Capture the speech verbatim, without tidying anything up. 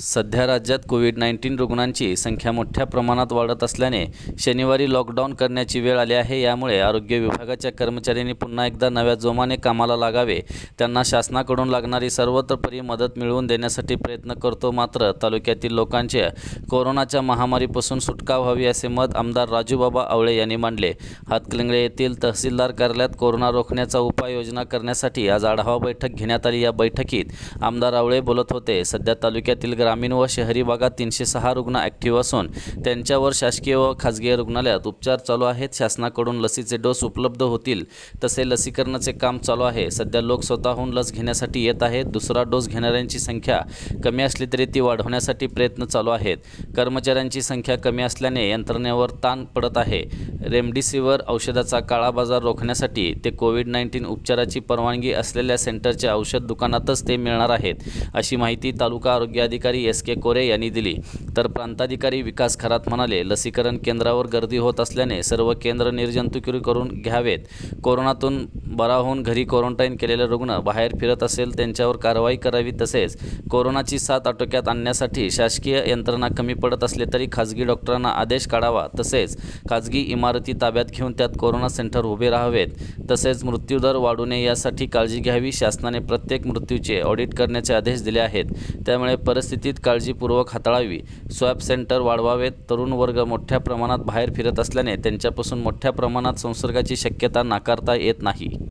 सध्या राज्यात Covid nineteen रुग्णांची संख्या मोठ्या प्रमाणात वाढत असल्याने शनिवारी लॉकडाऊन करण्याची वेळ आली आहे। यामुळे आरोग्य विभागाच्या कर्मचाऱ्यांनी पुन्हा एकदा नव्या जोमाने कामाला लागावे, त्यांना शासनाकडून लागणारी सर्वतोपरी मदत मिळवून देण्यासाठी प्रयत्न करतो। मात्र तालुक्यातील लोकांच्या कोरोनाच्या महामारीपासून सुटका व्हावी असे मत आमदार राजूबाबा आवळे यांनी मांडले। हातकणंगले येथील तहसीलदार कार्यालयात कोरोना रोखण्याचा उपाययोजना करण्यासाठी आज आढावा बैठक घेण्यात आली। या बैठकीत आमदार आवळे बोलत होते। सध्या तालुक्यातील ग्रामीण व शहरी भागात तीनशे सहा रुग्ण ॲक्टिव्ह असून त्यांच्यावर शासकीय व खाजगी रुग्णालयात उपचार चालू आहेत। शासनाकडून लसीचे डोस उपलब्ध होतील तसे लसीकरणाचे काम चालू आहे। सध्या लोक स्वतःहून लस घेण्यासाठी येत आहेत। दुसरा डोस घेणाऱ्यांची संख्या कमी असली तरी ती वाढवण्यासाठी प्रयत्न चालू आहेत। कर्मचाऱ्यांची संख्या कमी असल्याने यंत्रणेवर ताण पडत आहे। रेमडेसिवीर औषधाचा काळा बाजार रोखण्यासाठी ते कोविड नाईन्टीन उपचाराची परवानगी असलेल्या सेंटरच्या औषध दुकानातच ते मिळणार आहेत, अशी माहिती तालुका आरोग्य अधिकारी एस के कोरे यांनी दिली। तर प्रांताधिकारी विकास खरात म्हणाले, लसीकरण केंद्रावर गर्दी होत असल्याने सर्व केंद्र निर्जंतुकीकरण करून घ्यावेत। कोरोनातून बरा होऊन घरी क्वारंटाईन केलेले रुग्ण बाहेर फिरत असेल त्यांच्यावर कारवाई करावी। तसेच कोरोनाची साथ आटोक्यात आणण्यासाठी शासकीय यंत्रणा कमी पडत असले तरी खाजगी डॉक्टरांना आदेश काढावा। तसेच खाजगी इमारती ताब्यात घेऊन त्यात कोरोना सेंटर उभे राहावेत। तसेच मृत्यूदर वाढू नये यासाठी काळजी घ्यावी। शासनाने प्रत्येक मृत्यूचे ऑडिट करण्याचे आदेश दिले आहेत, त्यामुळे परिस्थितीत काळजीपूर्वक हाताळावी। स्वॅब सेंटर वाढवावेत। तरुण वर्ग मोठ्या प्रमाणात बाहेर फिरत असल्याने त्यांच्यापासून मोठ्या प्रमाणात संसर्गाची शक्यता नाकारता येत नाही।